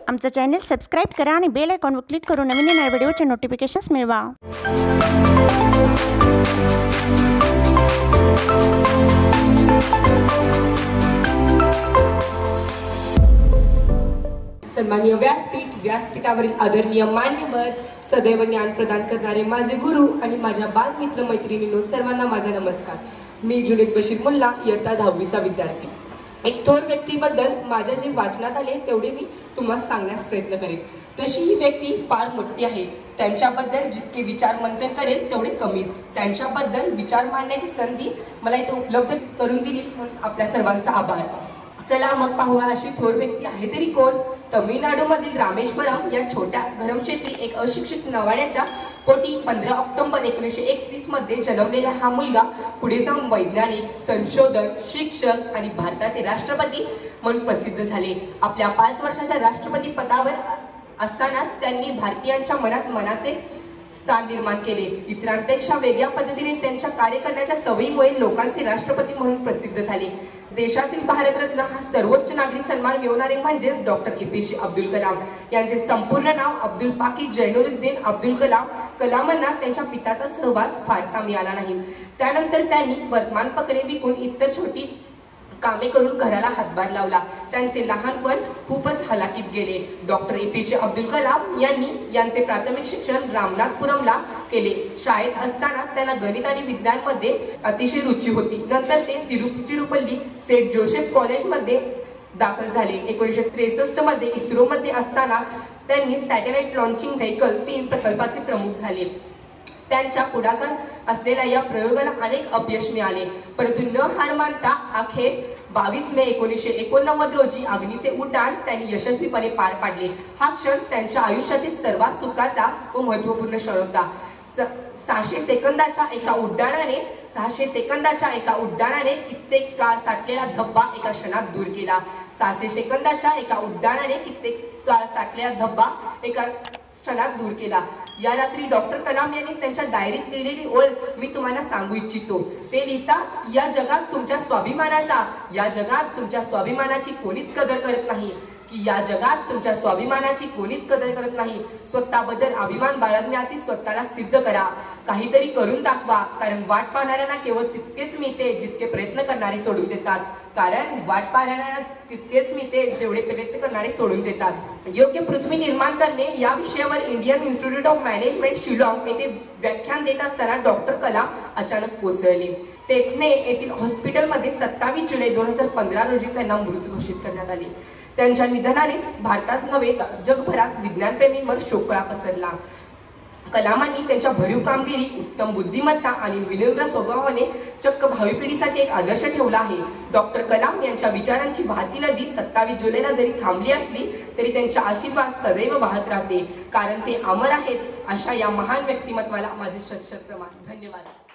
आमचं channel subscribe करा आणि बेल आयकॉनवर क्लिक करून नवीन नवीन व्हिडिओचे नोटिफिकेशन्स मिळवा। सन्माननीय व्यासपीठावरील आदरणीय मान्यवर, सदैव ज्ञान प्रदान करणारे माझे गुरु आणि माझ्या बालमित्र मैत्रिणींनो, सर्वांना माझा नमस्कार। मी जुनेद बशीर मुल्ला, इयत्ता 10वीचा विद्यार्थी। एक थोर व्यक्तीबद्दल माझ्या जे वाचनात आले तेवढे मी तुम्हाला सांगण्यास प्रयत्न करेन। तशी ही व्यक्ती फार मोठी आहे, त्यांच्याबद्दल जितके विचार मंथन करेल तेवढे कमीच। त्यांच्याबद्दल विचार मांडण्याची संधी मला इथे उपलब्ध करून दिली म्हणून आपल्या सर्वांचा आभार। चला मग पाहूया अशी थोर व्यक्ती आहे तरी कोण। तमिळनाडूमधील रामेश्वरम या छोट्या धर्मक्षेत्री एक अशिक्षित नवाड्याच्या पोटी 15 ऑक्टोबर 1931 मध्ये जन्मलेला हा मुलगा पुढे जाऊन वैज्ञानिक, संशोधक, शिक्षक आणि भारताचे राष्ट्रपती म्हणून प्रसिद्ध झाले। आपल्या 5 वर्षाच्या राष्ट्रपती पदावर असतानाच त्यांनी भारतीयांच्या मनात मनाचे स्थान निर्माण केले। इतरांपेक्षा वेगळ्या पद्धतीने त्यांच्या कार्य करण्याच्या सवयीमुळे लोकांचे राष्ट्रपती म्हणून प्रसिद्ध झाले। देशातील भारतरत्न हा सर्वोच्च नागरी सन्मान मिळवणारे म्हणजेच डॉक्टर APJ अब्दुल कलाम यांचे संपूर्ण नाव अब्दुल पाकी जैनुद्दीन अब्दुल कलाम। कलामांना त्यांच्या पित्याचा सहवास फारसा मिळाला नाही। त्यानंतर त्यांनी वर्तमानपत्रे विकून इतर छोटी कामे करून घराला हातभार लावला। त्यांचे लहानपण खूपच हलाखीत गेले। डॉक्टर APJ अब्दुल कलाम यांनी यांचे प्राथमिक शिक्षण रामनाथपुरमला केले। शाळेत असताना त्यांना गणित आणि विज्ञान मध्ये अतिशय रुची होती। नंतर ते तिरुपल्ली सेंट जोसेफ कॉलेजमध्ये दाखल झाले। 1963 मध्ये इस्रो मध्ये असताना त्यांनी सॅटेलाइट लॉन्चिंग व्हेकल 3 प्रकल्पाचे प्रमुख झाले। त्यांच्या पुढाकार असलेल्या या प्रयोगाला अनेक अपयश मिळाले, परंतु न हार मानता अखेर 22 मे 1989 रोजी अग्नीचे उड्डाण त्यांनी यशस्वीपणे पार पाडले। हा क्षण त्यांच्या आयुष्यातील सर्वात सुखाचा व महत्त्वपूर्ण क्षण होता। 600 सेकंदाच्या एका उड्डाणाने कित्येक काळ साठलेला धब्बा एका क्षणात दूर केला। 600 सेकंदाच्या एका उड्डाणाने कित्येक काळ साठलेला धब्बा एका क्षणात दूर केला। या रात्री डॉक्टर कलाम यांनी त्यांच्या डायरीत लिहिलेली ओळ मी तुम्हाला सांगू इच्छितो। ते लिहितात, या जगात तुमच्या स्वाभिमानाची कोणीच कदर करत नाही, स्वतःबद्दल अभिमान बाळगण्याआधी स्वतःला सिद्ध करा, काहीतरी करून दाखवा, कारण वाट पाहणाऱ्यांना केवळ तितकेच मिळते जितके प्रयत्न करणारे सोडून देतात। योग्य पृथ्वी निर्माण करणे या विषयावर Indian Institute of Management Shillong येथे व्याख्यान देत असताना डॉक्टर कलाम अचानक कोसळले। तेथने येथील हॉस्पिटलमध्ये 27 जुलै 2015 रोजी त्यांना मृत घोषित करण्यात आले। त्यांच्या निधनाने भारताच नव्हे जगभरात विज्ञानप्रेमींवर शोककळा पसरला। कलामांनी त्यांच्या भरीव कामगिरी, उत्तम बुद्धिमत्ता आणि विनम्र स्वभावाने चक्क भावी पिढीसाठी एक आदर्श ठेवला आहे। डॉक्टर कलाम यांच्या विचारांची वाहती नदी 27 जुलैला जरी थांबली असली तरी त्यांचा आशीर्वाद सदैव वाहत राहते, कारण ते अमर आहेत। अशा या महान व्यक्तिमत्वाला माझे शत प्रमाण धन्यवाद।